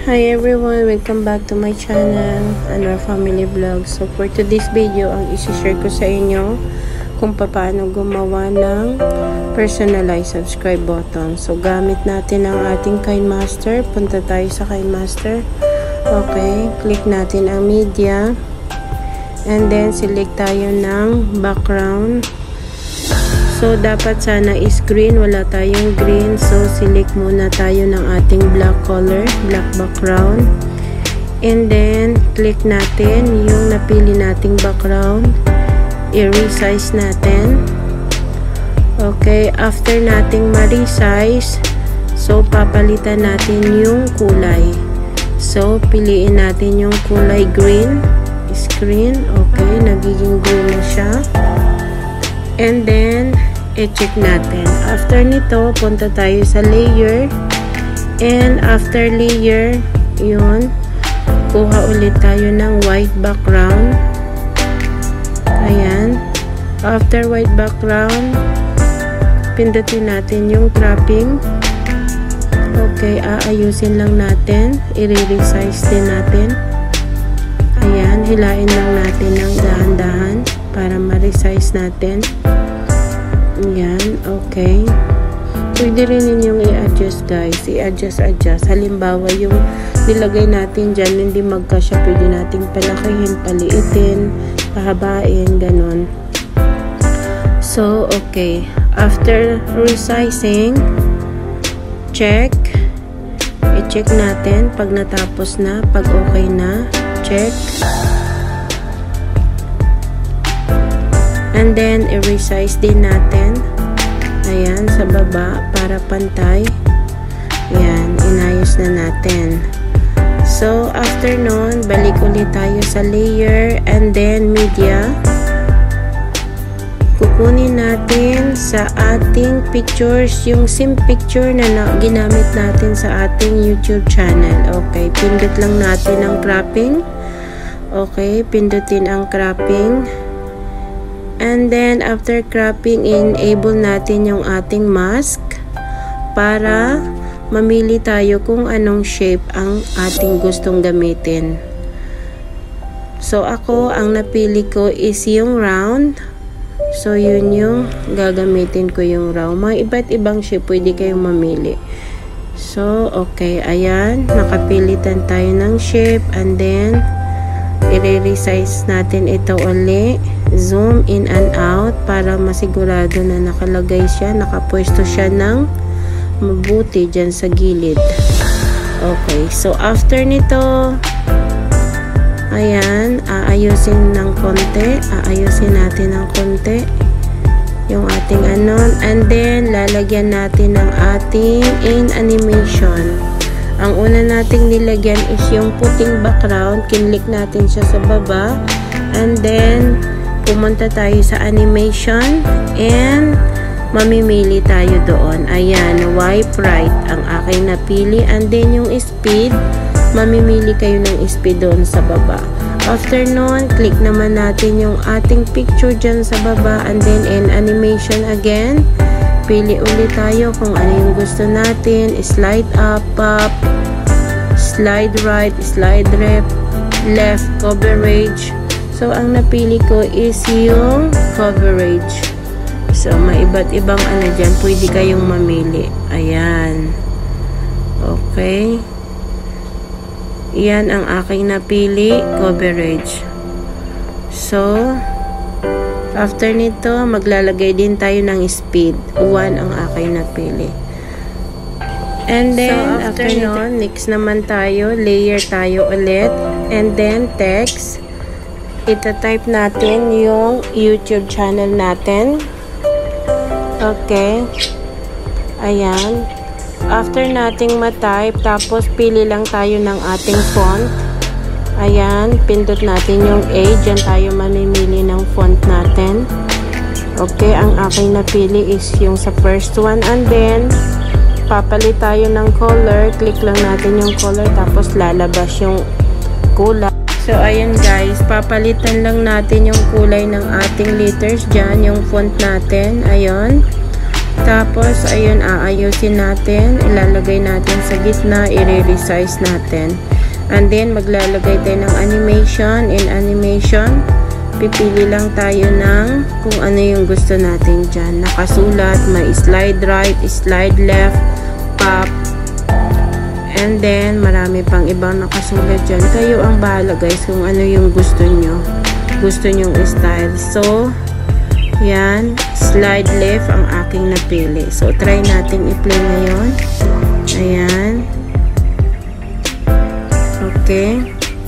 Hi everyone! Welcome back to my channel and our family vlog. So for today's video, ang isi-share ko sa inyo kung paano gumawa ng personalized subscribe button. So gamit natin ang ating KineMaster. Punta tayo sa KineMaster. Okay, click natin ang media and then select tayo ng background. So, dapat sana is green. Wala tayong green. So, select muna tayo ng ating black color, black background. And then, click natin yung napili nating background. I-resize natin. Okay, after nating ma-resize, so, papalitan natin yung kulay. So, piliin natin yung kulay green. Screen. Okay, nagiging green na siya. And then, i-check natin. After nito, punta tayo sa layer. And after layer, yun, kuha ulit tayo ng white background. Ayan. After white background, pindutin natin yung cropping. Okay, aayusin lang natin. I-resize din natin. Ayan, hilain lang natin ng dahan-dahan para ma-resize natin. Ayan, okay. Pwede rin ninyong i-adjust guys. I-adjust. Halimbawa, yung nilagay natin dyan, hindi magkasya. Pwede nating palakihin, paliitin, pahabain, ganon. So, okay. After resizing, check. I-check natin pag natapos na, pag okay na. Check. And then, i-resize din natin. Ayan, sa baba, para pantay. Ayan, inayos na natin. So, after nun, balik ulit tayo sa layer and then media. Kukunin natin sa ating pictures, yung same picture na ginamit natin sa ating YouTube channel. Okay, pindot lang natin ang cropping. Okay, pindutin ang cropping. And then, after cropping, enable natin yung ating mask para mamili tayo kung anong shape ang ating gustong gamitin. So, ako, ang napili ko is yung round. So, yun yung gagamitin ko yung round. Mga iba't ibang shape, pwede kayong mamili. So, okay. Ayan. Nakapilitan tayo ng shape. And then, i-resize natin ito uli. Zoom in and out para masigurado na nakalagay siya, nakapwesto siya ng mabuti dyan sa gilid. Okay, so after nito, ayan, aayusin ng konti, aayusin natin ng konti yung ating anon, and then lalagyan natin ng ating in animation. Ang una nating nilagyan is yung puting background. Kinlik natin siya sa baba. And then, pumunta tayo sa animation. And, mamimili tayo doon. Ayan, wipe right ang aking napili. And then, yung speed, mamimili kayo ng speed doon sa baba. After nun, click naman natin yung ating picture dyan sa baba. And then, in animation again. Pili ulit tayo kung ano yung gusto natin. Slide up, up, slide right, slide left, coverage. So, ang napili ko is yung coverage. So, may iba't ibang ano dyan. Pwede kayong mamili. Ayan. Okay. Yan ang aking napili, coverage. So, after nito, maglalagay din tayo ng speed. 1 ang aking napili. And then, so after nun, next naman tayo, layer tayo ulit. And then, text. Ita-type natin yung YouTube channel natin. Okay. Ayan. After nating ma-type, tapos pili lang tayo ng ating font. Ayan, pindot natin yung A. Diyan tayo mamimili ng font natin. Okay, ang aking napili is yung sa first one. And then, papalit tayo ng color. Click lang natin yung color. Tapos, lalabas yung kulay. So, ayun guys. Papalitan lang natin yung kulay ng ating letters dyan. Yung font natin. Ayun. Tapos, ayun, aayusin natin. Ilalagay natin sa gitna. I-resize natin. And then, maglalagay tayo ng animation. In animation, pipili lang tayo ng kung ano yung gusto natin dyan. Nakasulat, may slide right, slide left, pop. And then, marami pang ibang nakasulat dyan. Kayo ang bahala guys kung ano yung gusto nyo. Gusto nyong style. So, yan. Slide left ang aking napili. So, try natin i-play ngayon. Ayan. Okay.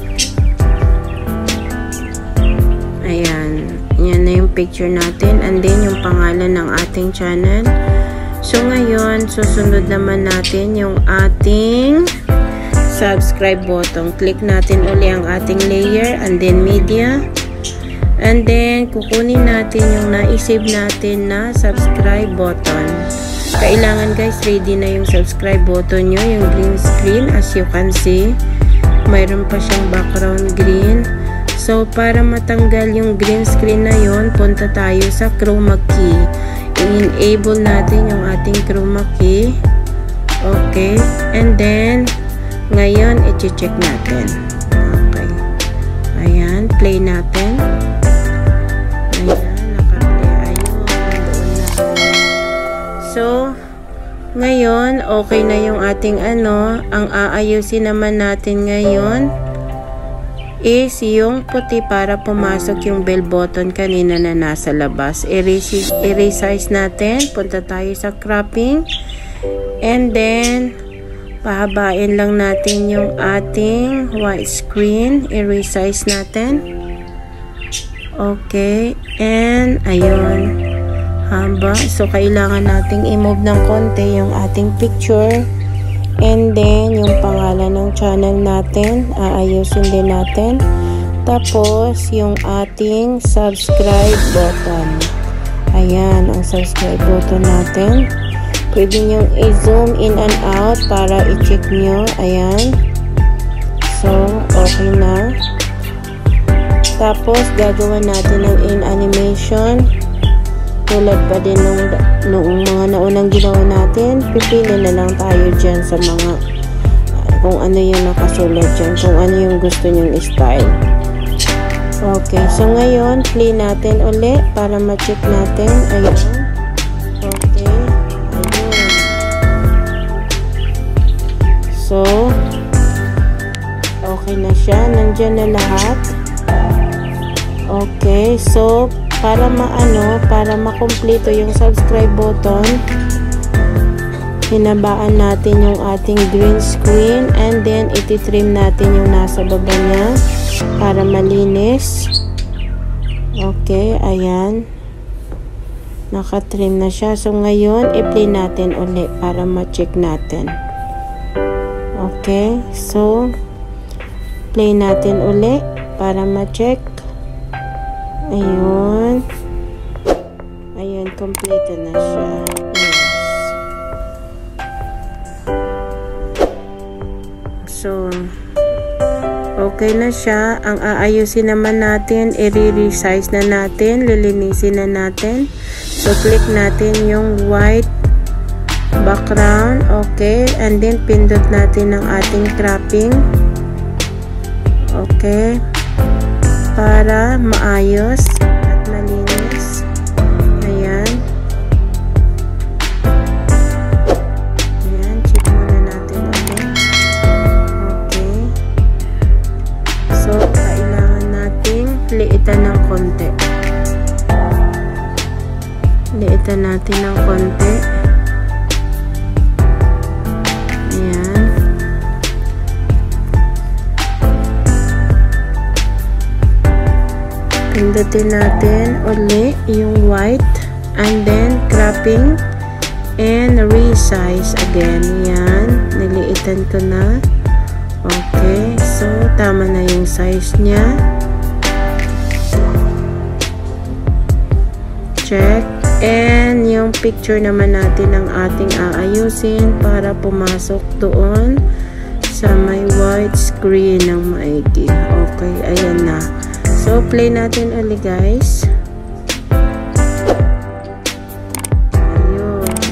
Ayan. Yan na yung picture natin. And then, yung pangalan ng ating channel. So, ngayon, susunod naman natin yung ating subscribe button. Click natin uli ang ating layer. And then, media. And then, kukunin natin yung na-save natin na subscribe button. Kailangan guys, ready na yung subscribe button nyo. Yung green screen, as you can see. Mayroon pa siyang background green. So, para matanggal yung green screen na yun, punta tayo sa chroma key. I-enable natin yung ating chroma key. Okay. And then, ngayon, i-check natin. Okay. Ayan, play natin. So, ngayon, okay na yung ating ano. Ang aayusin naman natin ngayon is yung puti para pumasok yung bell button kanina na nasa labas. I-resize natin. Punta tayo sa cropping. And then, pahabain lang natin yung ating white screen. I-resize natin. Okay. And, ayun. Haba. So, kailangan nating i-move ng konti yung ating picture. And then, yung pangalan ng channel natin, aayusin din natin. Tapos, yung ating subscribe button. Ayan, ang subscribe button natin. Pwede nyo i-zoom in and out para i-check nyo. Ayan. So, okay na. Tapos, gagawa natin ng in animation. Tulad pa din nung mga naunang ginawa natin, pipili na lang tayo dyan sa mga kung ano yung nakasulat dyan, kung ano yung gusto nyong style. Okay, so ngayon, play natin ulit para ma-check natin. Ayan. Okay. Ayan. So, okay na siya. Nandyan na lahat. Okay, so, para makumpleto yung subscribe button, hinabaan natin yung ating green screen and then iti-trim natin yung nasa baba niya para malinis. Okay, ayan. Naka-trim na siya. So, ngayon, i-play natin ulit para ma-check natin. Okay, so, play natin ulit para ma-check. Ayun. Ayun, complete na siya. Yes. So, okay na siya. Ang aayusin naman natin, i-resize na natin, lilinisin na natin. So, click natin yung white background. Okay. And then, pindot natin ang ating cropping. Okay. Para maayos at malinis. Ayan. Ayan. Check muna natin ulit. Okay. So, kailangan nating liitan ng konti. Liitan natin ng konti. Ayan. Pindutin natin uli yung white and then cropping and resize again. Yan. Niliitan ko na. Okay. So, tama na yung size niya. Check. And yung picture naman natin ang ating aayusin para pumasok doon sa may white screen ng maigi. Okay. Ayan na. So, play natin ulit guys. Ayun.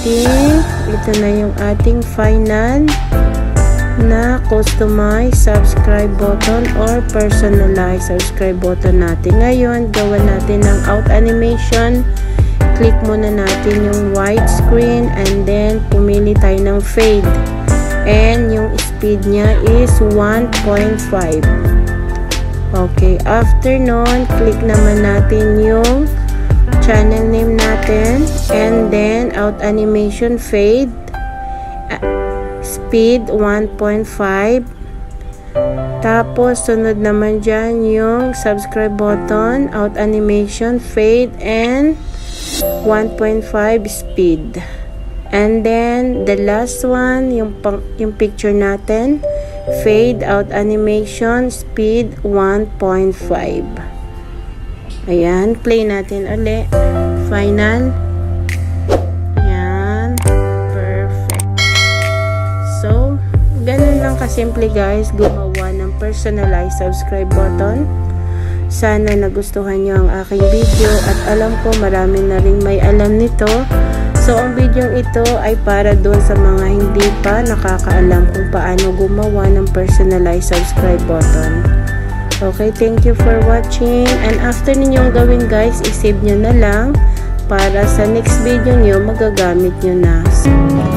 ito na yung ating final na customize subscribe button or personalize subscribe button natin. Ngayon, gawa natin ng out animation. Click muna natin yung widescreen and then pumili tayo ng fade. And yung speed niya is 1.5. Okay, after nun, click naman natin yung channel name natin and then out animation fade. Speed 1.5. Tapos sunod naman dyan yung subscribe button, out animation, fade, and 1.5 speed. And then the last one, yung picture natin, fade, out animation, speed 1.5. Ayan, play natin ulit. Final. Ganun lang kasimple guys, gumawa ng personalized subscribe button. Sana nagustuhan nyo ang aking video at alam ko marami na rin may alam nito. So ang video ito ay para doon sa mga hindi pa nakakaalam kung paano gumawa ng personalized subscribe button. Okay, thank you for watching, and after ninyong gawin guys, isave nyo na lang para sa next video nyo magagamit nyo na.